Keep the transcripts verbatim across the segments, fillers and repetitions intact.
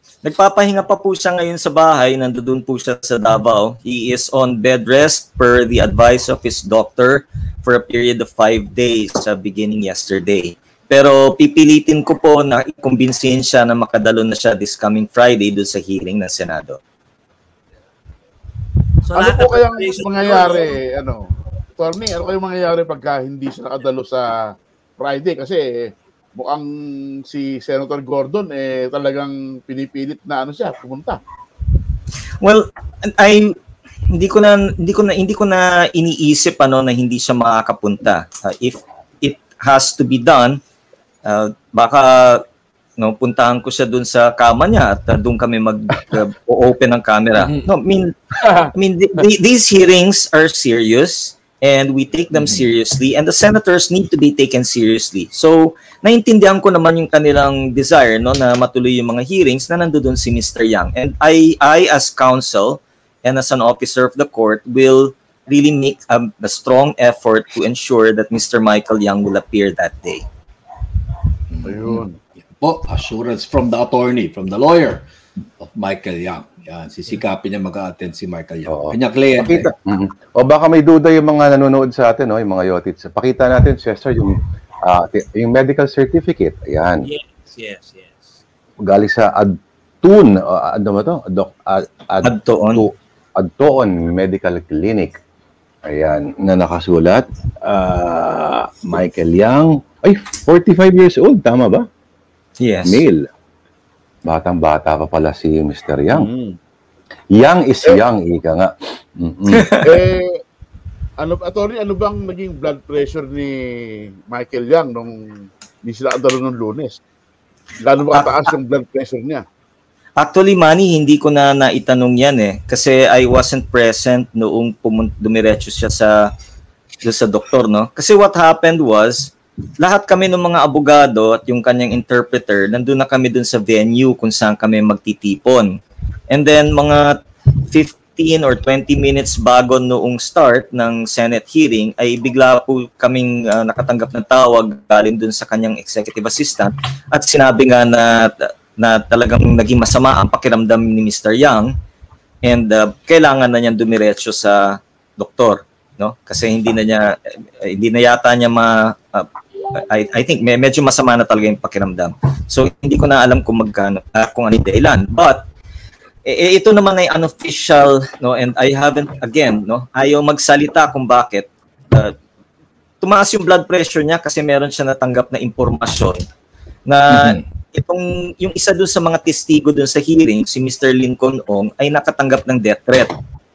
Nagpapahinga pa po siya ngayon sa bahay, nandoon po siya sa Davao. He is on bed rest per the advice of his doctor for a period of five days sa beginning yesterday. Pero pipilitin ko po na ikumbinsihin siya na makadalo na siya this coming Friday doon sa hearing ng Senado. So, ano po kayang mangyayari, ano, Torny, ano kayang mangyayari pagka hindi siya nakadalo sa Friday? Kasi mukhang si Senator Gordon eh talagang pinipilit na ano siya pumunta. Well, I hindi ko na hindi ko na hindi ko na iniisip ano na hindi siya makakapunta. Uh, if it has to be done, uh, baka no puntahan ko siya doon sa kama niya at uh, doon kami mag-open uh, ng camera. No, I mean I mean th th these hearings are serious. And we take them seriously, and the senators need to be taken seriously. So, naintindihan ko naman yung kanilang desire no, na matuloy yung mga hearings na nandoon si Mister Yang. And I, I as counsel and as an officer of the court will really make a, a strong effort to ensure that Mister Michael Yang will appear that day. Ayun. Po, assurance from the attorney, from the lawyer of Michael Yang. Yan, sisikapin niya mag-a-attend si Michael Yang. Oo. Kanya kliyente. Mm-hmm. O baka may duda yung mga nanonood sa atin, no? Yung mga yotits. Pakita natin, Chester, yung, uh, yung medical certificate. Ayan. Yes, yes, yes. Galing sa Adtun. Uh, ano ba ito? Ad, ad, ad, Adtoon. Adtoon Medical Clinic. Ayan, na nakasulat. Uh, Michael Yang. Ay, forty-five years old. Tama ba? Yes. Male. Batang-bata pa pala si Mister Yang. Mm. Young is eh, young, ika nga. Mm-hmm. eh, ano, attorney, ano bang naging blood pressure ni Michael Yang nung hindi sila andalo nung Lunes? Gano'n ba kataas yung blood pressure niya? Actually, Manny, hindi ko na naitanong yan eh. Kasi I wasn't present noong dumiretso siya sa, sa doktor, no? Kasi what happened was, lahat kami ng mga abogado at yung kanyang interpreter, nandun na kami dun sa venue kung saan kami magtitipon. And then mga fifteen or twenty minutes bago noong start ng Senate hearing, ay bigla po kaming uh, nakatanggap ng tawag galing dun sa kanyang executive assistant at sinabi nga na, na talagang naging masama ang pakiramdam ni Mister Yang and uh, kailangan na niyang dumiretso sa doktor, no? Kasi hindi na niya hindi na yata niya ma uh, I, I think may, medyo masama na talaga yung pakiramdam. So hindi ko na alam kung magkano uh, kung ano yung dahilan. But eh, ito naman ay unofficial, no, and I haven't again, no, ayaw magsalita kung bakit uh, tumaas yung blood pressure niya kasi meron siya natanggap na impormasyon na mm-hmm. itong yung isa doon sa mga testigo doon sa hearing, si Mister Lincoln Ong, ay nakatanggap ng death threat.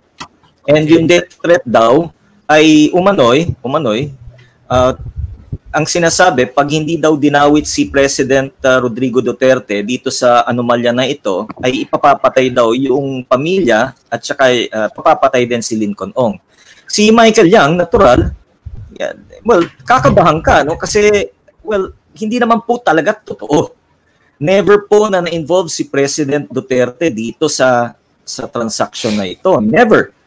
And yung death threat daw ay umanoy, umanoy uh, ang sinasabi, pag hindi daw dinawit si President uh, Rodrigo Duterte dito sa anomalya na ito, ay ipapapatay daw yung pamilya at saka uh, papapatay din si Lincoln Ong. Si Michael Yang, natural, yeah, well, kakabahan ka, no? Kasi, well, hindi naman po talaga totoo. Never po na na-involve si President Duterte dito sa sa transaction na ito. Never.